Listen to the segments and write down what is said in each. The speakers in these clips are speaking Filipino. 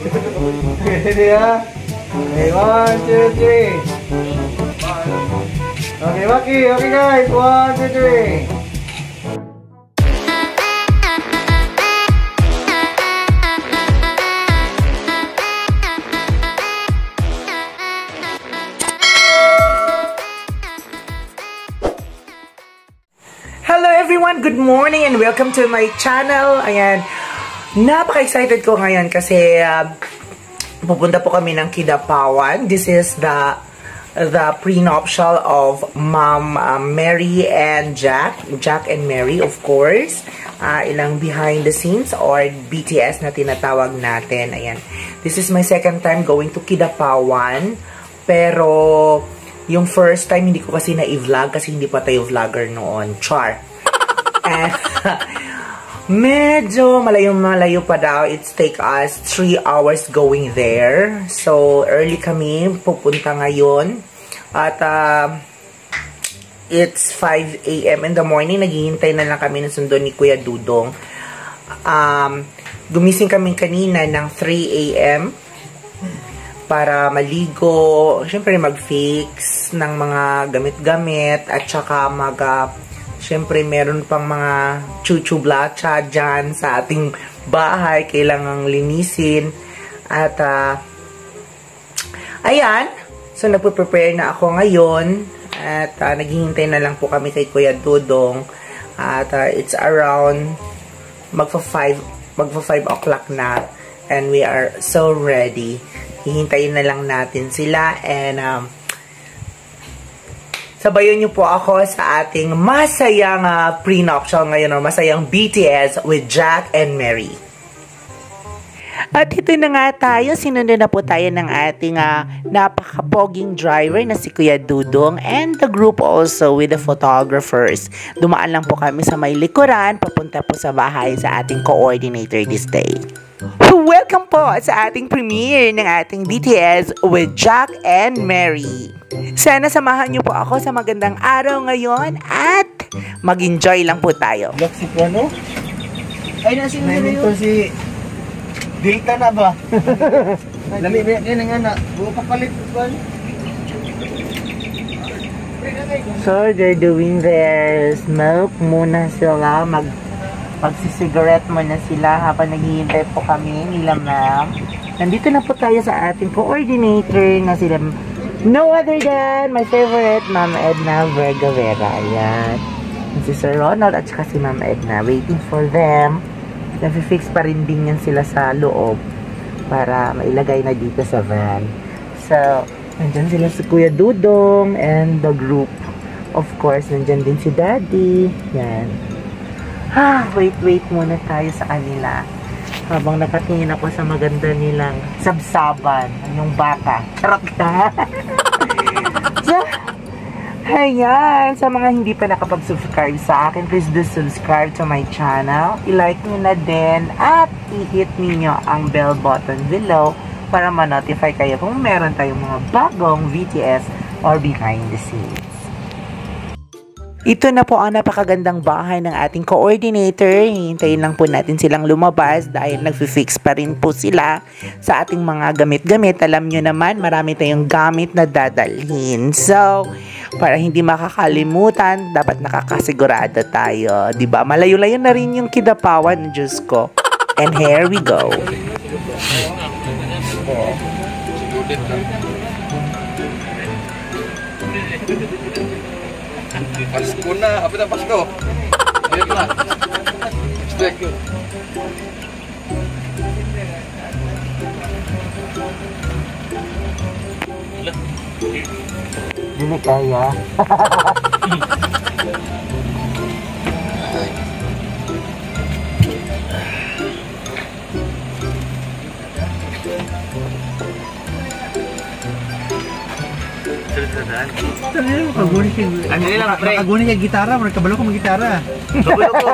Ready ha? Okay, 1, 2, 3. Okay, Maki. Okay guys, 1, 2, 3. Hello everyone! Good morning and welcome to my channel. Ayan, napaka-excited ko ngayon kasi pupunta po kami ng Kidapawan. This is the prenuptial of Ma'am Mary and Jack and Mary, of course. Ilang behind the scenes or BTS na tinatawag natin. Ayan, this is my second time going to Kidapawan. Pero yung first time, hindi ko kasi na-i-vlog kasi hindi pa tayo vlogger noon. Char. And medyo malayo pa daw. It's take us 3 hours going there. So, early kami pupunta ngayon. At it's 5 a.m. in the morning. Naghihintay na lang kami ng sundo ni Kuya Dudong. Gumising kami kanina ng 3 a.m. para maligo, syempre mag-fix ng mga gamit-gamit, at saka syempre meron pang mga chuchu-blacha dyan sa ating bahay, kailangang linisin. At, ayan, so nagpo-prepare na ako ngayon, at naghihintay na lang po kami kay Kuya Dudong. At it's around magpa-5 o'clock na, and we are so ready. Hihintayin na lang natin sila, and sabayan niyo po ako sa ating masayang prenuptial ngayon, or masayang BTS with Jack and Mary. At ito na nga tayo, sinundo na po tayo ng ating napaka-poging driver na si Kuya Dudong, and the group also with the photographers. Dumaan lang po kami sa may likuran, papunta po sa bahay sa ating coordinator this day. Welcome po sa ating premiere ng ating BTS with Jack and Mary. Sana samahan niyo po ako sa magandang araw ngayon at mag-enjoy lang po tayo. Si Kuano? Ay, nasin na yun. Si Delta na ba? Lami ba yan nga na? Buo papalit ba? So, they're doing their smoke muna sila. Magsisigarette muna sila habang naghihintay po kami nila ma'am. Nandito na po tayo sa ating coordinator na sila, no other than my favorite, Ma'am Edna Vergavera. Ayan. Si Sir Ronald at saka si Ma'am Edna. Waiting for them. Nafi-fix pa rin din yan sila sa loob para mailagay na dito sa van. So, nandyan sila si Kuya Dudong and the group. Of course, nandyan din si Daddy. Yan. Wait muna tayo sa kanila. Habang nakatingin ako sa maganda nilang sabsaban, yung bata. Charot na. So, ayan. Sa mga hindi pa nakapag-subscribe sa akin, please do subscribe to my channel. I-like nyo na din at i-hit niyo ang bell button below para ma-notify kayo kung meron tayong mga bagong VTS or behind the scenes. Ito na po ang napakagandang bahay ng ating coordinator. Hintayin lang po natin silang lumabas dahil nagfi-fix pa rin po sila sa ating mga gamit-gamit. Alam nyo naman, marami tayong gamit na dadalhin. So, para hindi makakalimutan, dapat nakakasigurado tayo. Diba? Malayo-layo na rin yung Kidapawan, Diyos ko. And here we go. Pasko na, apa dah Pasko? Ayo lah. Stek. Ini kaya. Makaguni siya gitara, kabalo ko mag-gitara. Kabalo ko.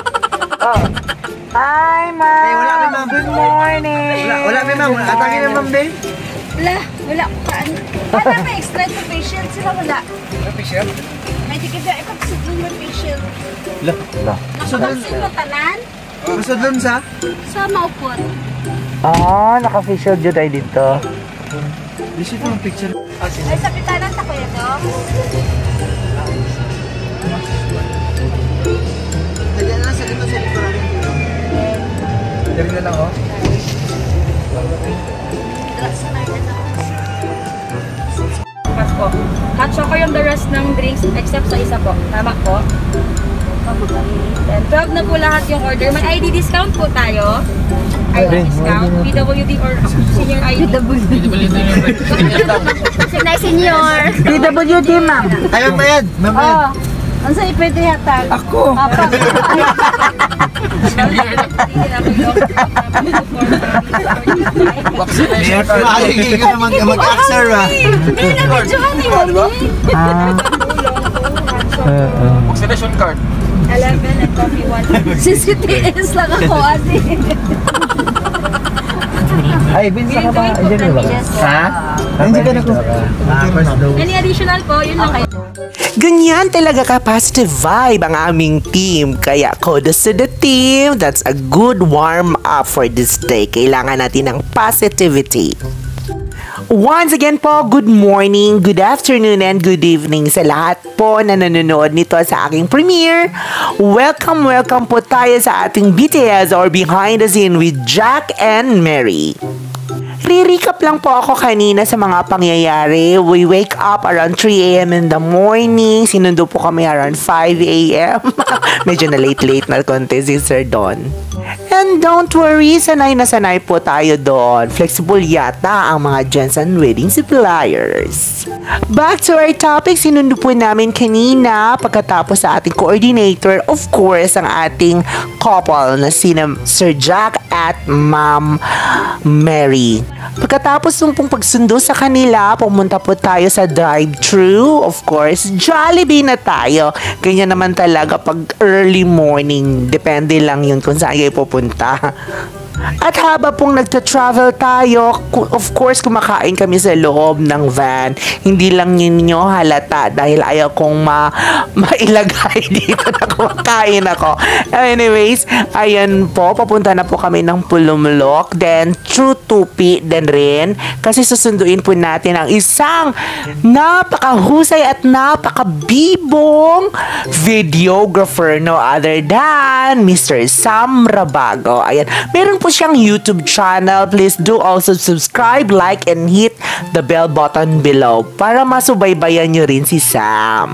Hi, ma'am. Hey, wala ma'am. Good morning. Wala ma'am. Atake na ma'am, babe. Wala ko kaan. Wala may extra to facial sila, wala. Facial? May tikid na ipag-sudlong may facial. Lah. Nakapagsin mo tanan? Masudlon sa? Sa maupot. Ah, naka-facial dyan tayo dito. This is yung picture. Ay, sa pitanan sa kuya to. Lagyan na sa lima sa likuran. Dari na lang, oh. Pas po. Hot choco yung the rest ng drinks except sa isa po. Tama po. Then 12 na po lahat yung order. May ID discount po tayo. ID discount. PWD or senior ID. PWD. Senior. PWD, ma'am. Ayaw bayad. Mamayad. Oh. Ano sa ipwede yata? Ako. Apa. Vaccination card. Makikigil ka naman mag-axer, ah. Hindi na medyo ni Mami. Vaccination card. 11 and coffee 1. CCTS lang ako, ate. Ay, Vince, ka ba? Andiyan ba? Ha? Andiyan ka na ko. Any additional po, yun lang kayo. Ganyan talaga ka positive vibe ang aming team. Kaya kudos to the team. That's a good warm up for this day. Kailangan natin ng positivity. Once again po, good morning, good afternoon, and good evening sa lahat po na nanonood nito sa aking premiere. Welcome po tayo sa ating BTS or Behind the Scene with Jack and Mary. Re-recap lang po ako kanina sa mga pangyayari. We wake up around 3 a.m. in the morning. Sinundo po kami around 5 a.m. Medyo na late na konti si Sir Don. And don't worry, sanay na sanay po tayo doon. Flexible yata ang mga Jensen wedding suppliers. Back to our topic, sinundo po namin kanina pagkatapos sa ating coordinator, of course, ang ating couple na sina Sir Jack at Ma'am Mary. Pagkatapos nung pong pagsundo sa kanila, pumunta po tayo sa drive-thru. Of course, Jollibee na tayo. Ganyan naman talaga pag early morning. Depende lang yun kung saan kayo pupunta. At haba pong nagta-travel tayo, of course, kumakain kami sa loob ng van. Hindi lang ninyo halata dahil ayaw kong mailagay dito na kumakain ako. Anyways, ayan po, papunta na po kami ng Pulumlok. Then, through Tupi din rin. Kasi susunduin po natin ang isang napakahusay at napakabibong videographer, no other than Mr. Sam Rabago. Ayan, meron po siyang YouTube channel. Please do also subscribe, like, and hit the bell button below para masubaybayan nyo rin si Sam.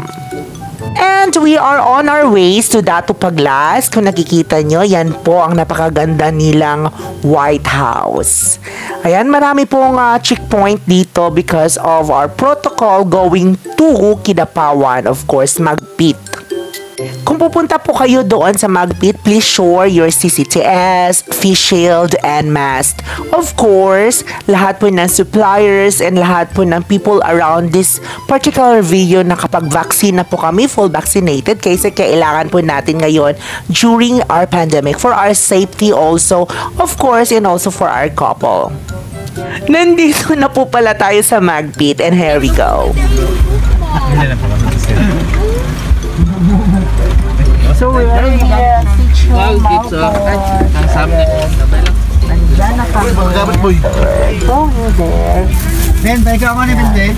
And we are on our ways to Datu Paglas. Kung nakikita nyo, yan po ang napakaganda nilang White House. Ayan, marami pong checkpoint dito because of our protocol going to Kidapawan, of course, Magpit. Kung pupunta po kayo doon sa Magpit, please show your CCTS, face shield, and mask. Of course, lahat po ng suppliers and lahat po ng people around this particular video na kapag vaccine na po kami, full vaccinated, kasi kailangan po natin ngayon during our pandemic for our safety also, of course, and also for our couple. Nandito na po pala tayo sa Magpit, and here we go. So we're in the Sitio Malport. Nandiyan na kami. Over there. Ben, tayo ka man Ben.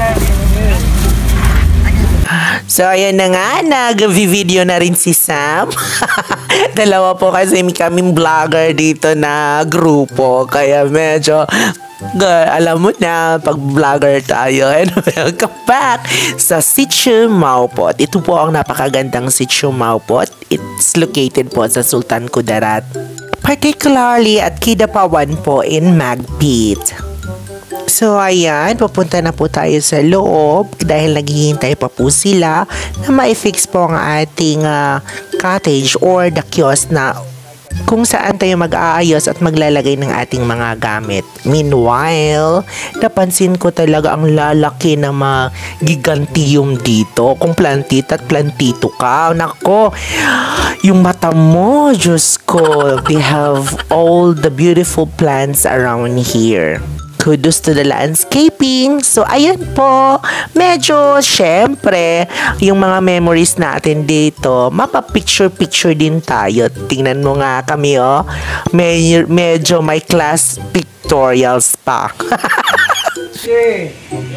So ayan na nga, nag-video na rin si Sam. Dalawa po kasi kaming vlogger dito na grupo. Kaya medyo alam mo na, pag vlogger tayo. And welcome back sa Sitio Malport. Ito po ang napakagandang Sitio Malport. It's located po sa Sultan Kudarat. Particularly at Kidapawan po in Magpit. So ayan, papunta na po tayo sa loob dahil naghihintay pa po sila na ma-fix po ang ating cottage or the kiosk na kung saan tayo mag-aayos at maglalagay ng ating mga gamit. Meanwhile, napansin ko talaga ang lalaki na gigantium dito. Kung plantit at plantito ka, nako, yung mata mo, Diyos ko, they have all the beautiful plants around here. Kudos to the landscaping. So, ayan po. Medyo, syempre, yung mga memories natin dito, mapa-picture-picture din tayo. Tingnan mo nga kami, oh. Medyo may class pictorials pa. Okay.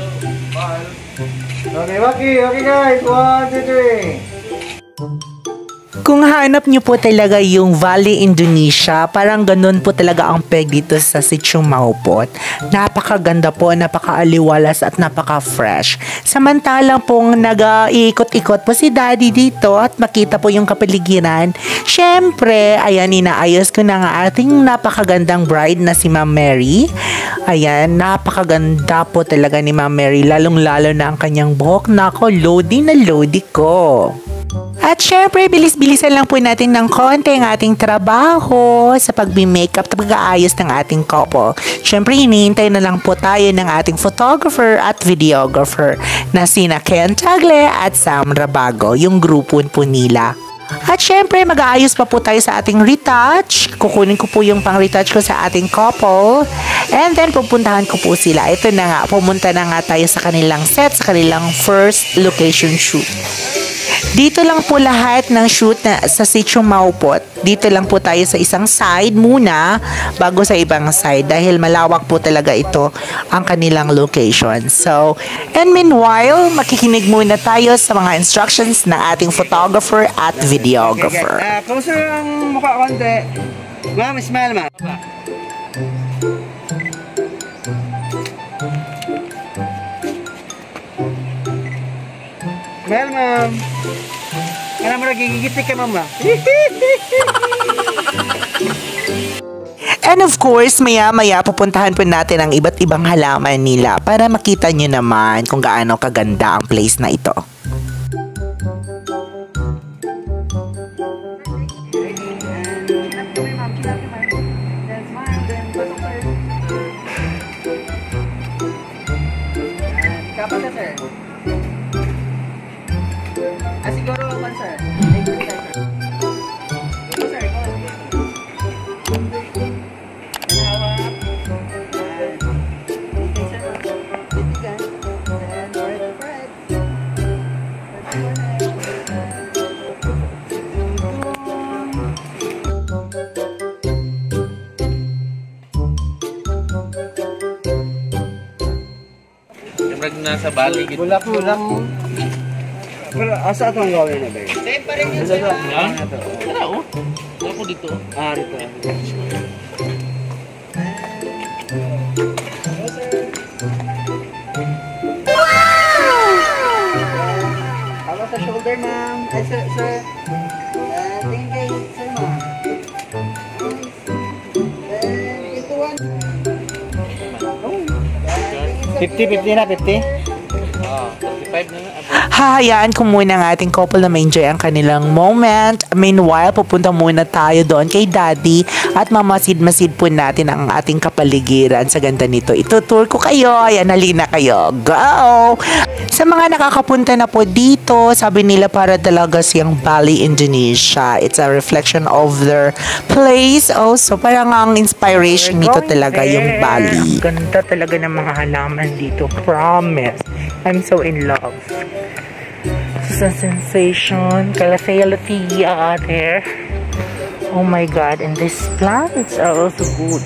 Okay, Waki. Okay, guys. 1, 2, 3. Kung hanap nyo po talaga yung Valley Indonesia, parang ganun po talaga ang peg dito sa Sitio Maupot. Napakaganda po, napakaaliwalas at napaka-fresh. Samantalang pong nag-iikot-ikot po si Daddy dito at makita po yung kapaligiran. Syempre, ayan, inaayos ko na nga ating napakagandang bride na si Ma'am Mary. Ayan, napakaganda po talaga ni Ma'am Mary, lalong-lalo na ang kanyang buhok. Nako, loading na loading ko. At syempre, bilis-bilisan lang po natin ng konti ang ating trabaho sa pag-makeup at pag-aayos ng ating couple. Syempre, hinihintay na lang po tayo ng ating photographer at videographer na sina Ken Tagle at Sam Rabago, yung grupo po nila. At syempre, mag-aayos pa po tayo sa ating retouch. Kukunin ko po yung pang-retouch ko sa ating couple. And then, pupuntahan ko po sila. Ito na nga, pumunta na nga tayo sa kanilang set, sa kanilang first location shoot. Dito lang po lahat ng shoot na sa Sitio Maupot. Dito lang po tayo sa isang side muna bago sa ibang side dahil malawak po talaga ito ang kanilang location. So, and meanwhile, makikinig muna tayo sa mga instructions ng ating photographer at videographer. Closer ang mukha konti. Ma'am, smile, ma'am. Smile, ma'am. Ano mo nagigigit ka, mama? And of course, maya-maya pupuntahan po natin ang iba't ibang halaman nila para makita nyo naman kung gaano kaganda ang place na ito. Kapag sir. Siguro man sir. Siyempre nasa bali. Bulak. Pero asa itong gawin na ba? Same pa rin yun sir. Wala oh. Wala po dito. Rito. Halo sa shoulder, ma'am. Ay, sir. Tingin kay sir, ma'am. Ito one. 50 na, 50? 35 na nga. Hahayaan ko muna ang ating couple na ma-enjoy ang kanilang moment. Meanwhile, pupunta muna tayo doon kay Daddy at mamasid-masid po natin ang ating kapaligiran sa ganda nito. Itutour ko kayo. Ayan, halina kayo. Go! Sa mga nakakapunta na po dito, sabi nila para talaga siyang Bali, Indonesia. It's a reflection of their place also. Parang ang inspiration nito talaga yung Bali. Ganda talaga ng mga halaman dito. Promise. I'm so in love. It's a sensation. Calafia out there. Oh my God. And these plants are also good.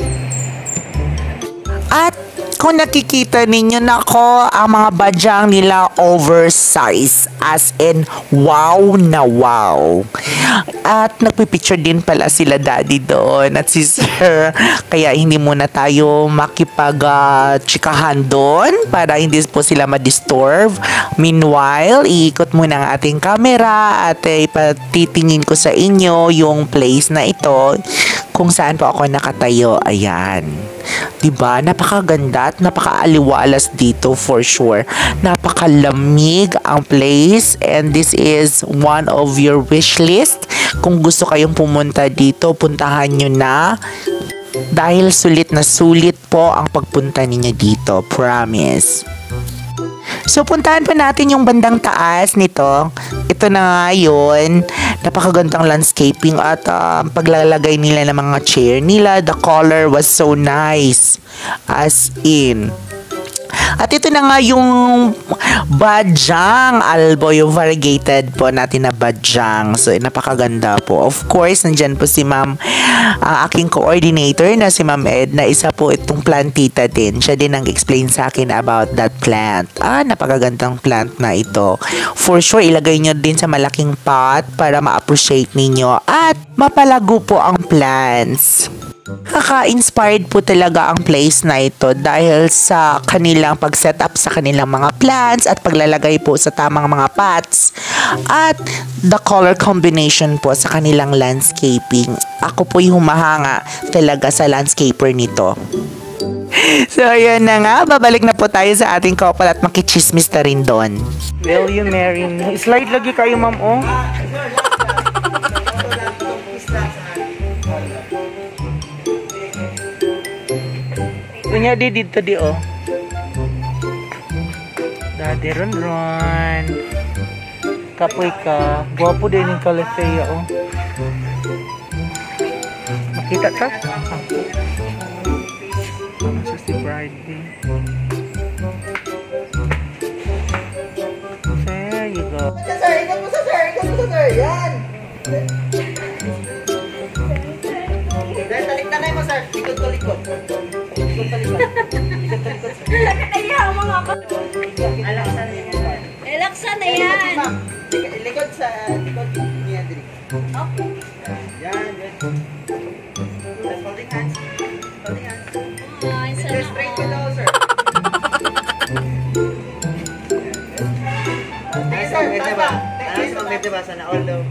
At kung nakikita ninyo, nako, ang mga badyang nila oversized. As in, wow na wow. At nagpipicture din pala sila Daddy doon at si Sir. Kaya hindi muna tayo makipag-chikahan doon para hindi po sila ma-disturb. Meanwhile, iikot muna ang ating camera at ipatitingin ko sa inyo yung place na ito kung saan po ako nakatayo. Ayan. Diba? Napakaganda at napakaaliwalas dito for sure. Napakalamig ang place and this is one of your wish list. Kung gusto kayong pumunta dito, puntahan nyo na. Dahil sulit na sulit po ang pagpunta ninyo dito. Promise. So, puntahan pa natin yung bandang taas nito. Ito na nga yun. Napakagandang landscaping at paglalagay nila ng mga chair nila. The color was so nice. As in. At ito na nga yung Bajang Albo, yung variegated po natin na Bajang. So, napakaganda po. Of course, nandyan po si ma'am, aking coordinator na si Ma'am Ed, na isa po itong plantita din. Siya din ang explain sa akin about that plant. Napakagandang plant na ito. For sure, ilagay nyo din sa malaking pot para ma-appreciate ninyo at mapalago po ang plants. Kaka-inspired po talaga ang place na ito dahil sa kanilang pag-set up sa kanilang mga plants at paglalagay po sa tamang mga pots at the color combination po sa kanilang landscaping. Ako po yung humahanga talaga sa landscaper nito. So, ayan na nga. Babalik na po tayo sa ating couple at makichismis na rin doon. Will you marry me? Slide lagi kayo, ma'am, oh. Kunya di dito di oh. Dadi ron. Kapoy ka. Guwapo din yung kalafeya oh. Makita ka? Masa si bride din. There you go. Ikot mo sa sir. Yan. Talik na kayo mo sir. Likod. Ayaw mga ako. Alaksan na yan. Likod sa likod niya diri. Okay. Yan. Holding hands. Ay, sana Straight to daw sir. Maganda ba? Sana all daw.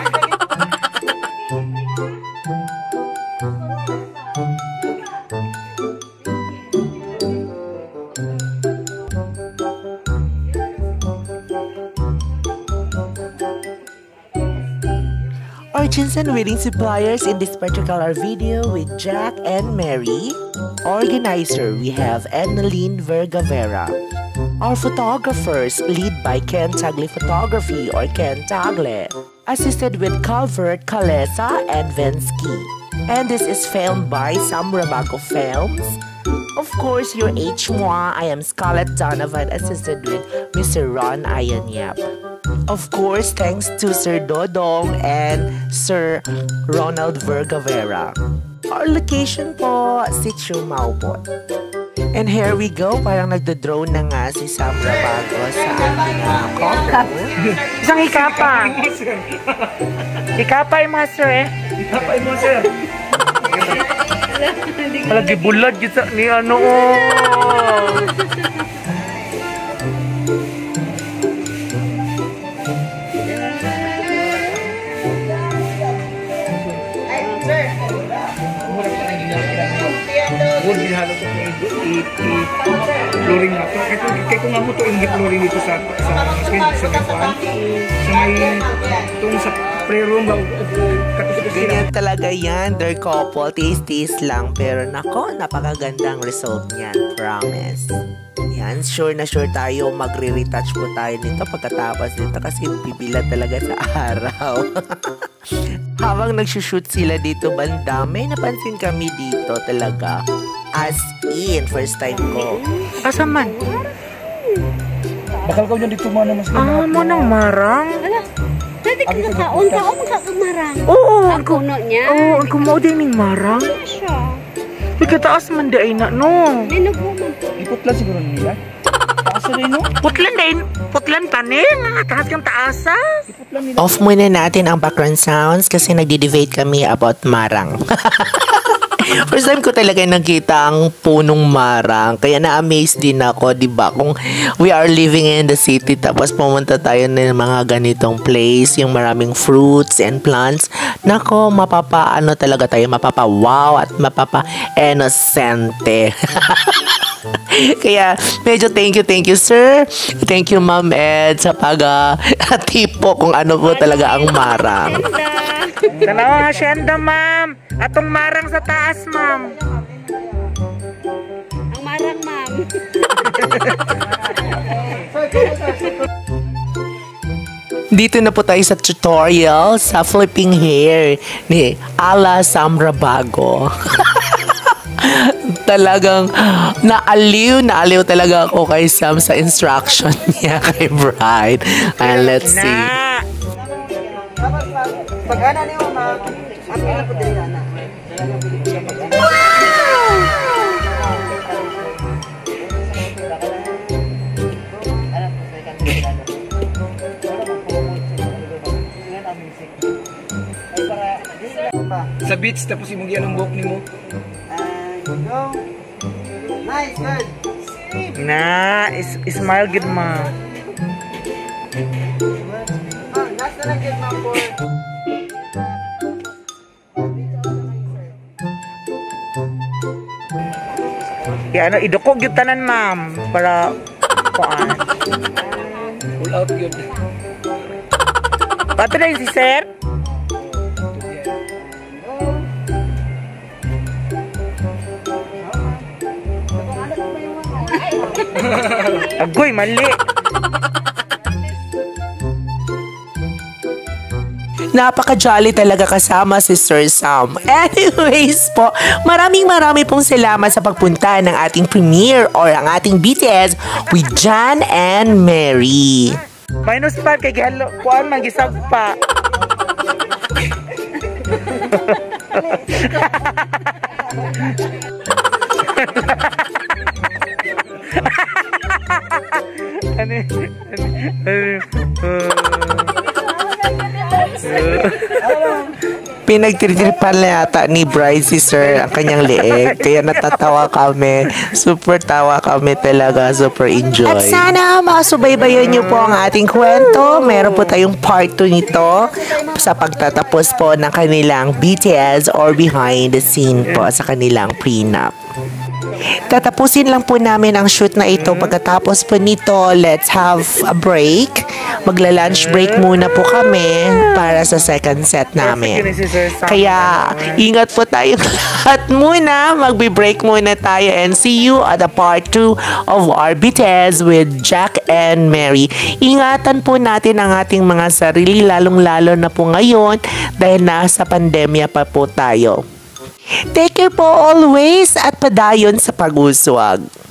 Origins and wedding suppliers in this particular video with Jack and Mary. Organizer, we have Annalyn Vergavera. Our photographers, lead by Ken Tagle Photography or Ken Tagle. Assisted with Calvert, Kalesa, and Vensky. And this is filmed by Sam Rabaco Films. Of course, your H1, I am Scarlett Donovan, assisted with Mr. Ron Ayanyap. Of course, thanks to Sir Dodong and Sir Ronald Vergavera. Our location po, Sitio Maupot. And here we go, parang nagdo-drone na nga si Sam Rabago sa ating couple. Isang ikapa. Ikapay mo, sir eh. Ikapay mo sir. Lagi bulat gitu ni ano oh. Wood halo ko flooring na to. Kaya kung nga mo to ingit flooring dito sa may itong sa pre-room ba ganyan talaga yan, their couple, taste lang, pero nako, napakagandang result niyan, promise. Yan, sure na sure tayo, magre-retouch po tayo nito pagkatapos nito kasi bibila talaga sa araw. Habang nagsushoot sila dito banda, may napansin kami dito talaga. As in, first time ko. Asa man? bakal kau dito mo na mas mo nang marang. Dati kakaon magkamarang. Oo, ang kuno niya. Oo, ang kumo din ng marang. Ano siya? Ikataas man di ay na, no. May nagbuman po. Iputla siguro nila. Taasa rin no? Putlan pa taas yung taasa. Off muna natin ang background sounds kasi nagdi-debate kami about marang. First time ko talaga nakita ang punong marang. Kaya na-amaze din ako, di ba? Kung we are living in the city tapos pumunta tayo ng mga ganitong place, yung maraming fruits and plants. Nako, mapapa-ano talaga tayo, mapapa-wow at mapapa-enosente. Kaya medyo thank you sir. Thank you Ma'am Ed sa pag-tipo kung ano po talaga ang marang. Dalawang hasyenda ma'am. Atong marang sa taas ma'am. Ang marang ma'am. Dito na po tayo sa tutorial sa flipping hair ni Ala Sam Rabago. talagang naaliw talaga ako kay Sam sa instruction niya kay Bride. And let's see. Pag-ana niyo, ma'am. Ang pila po din na. Sa beach, tapos imong giyan ang buhok nimo. And go. Nice, good. Na, smile good ma. Last na lang, good, ma'am, for... Kaya ano, idukog yung tanan ma'am para kuan. Pull out yun. Pato na yung si sir? Agoy, mali. Napaka-jolly talaga kasama si Sir Sam. Anyways po, maraming pong salamat sa pagpunta ng ating premiere or ang ating BTS with John and Mary. Minus 5 kay Gihalo. Kuan mag-isag pa. Pinagtritripan na yata ni Bride si Sir ang kanyang leeg. Kaya natatawa kami. Super tawa kami talaga. Super enjoy. At sana makasubaybayan niyo po ang ating kwento. Meron po tayong part 2 nito sa pagtatapos po ng kanilang BTS or behind the scene po sa kanilang prenup. Tatapusin lang po namin ang shoot na ito. Pagkatapos po nito, let's have a break. Magla-lunch break muna po kami para sa second set namin. Kaya, ingat po tayong lahat muna. Magbe-break muna tayo and see you at the part 2 of our BTS with Jack and Mary. Ingatan po natin ang ating mga sarili, lalong-lalo na po ngayon dahil nasa pandemya pa po tayo. Take care po always at padayon sa pag-uswag.